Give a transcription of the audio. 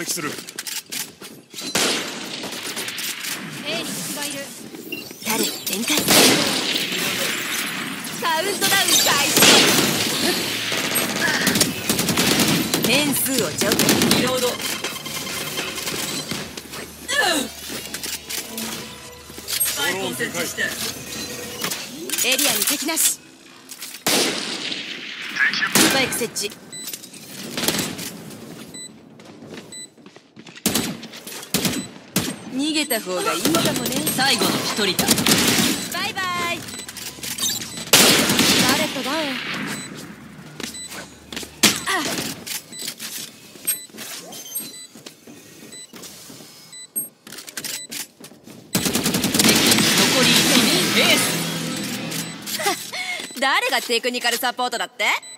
析する。 A に敵がいる。 タレ展開。 カウントダウン開始。 変数を除去。 リロード。スパイクを設置して。 エリアに敵なし。スパイク設置。逃げた方がいいかもね。 最後の一人だ。 バイバイ。 ガレットダウン。 残り1名エース。 誰がテクニカルサポートだって？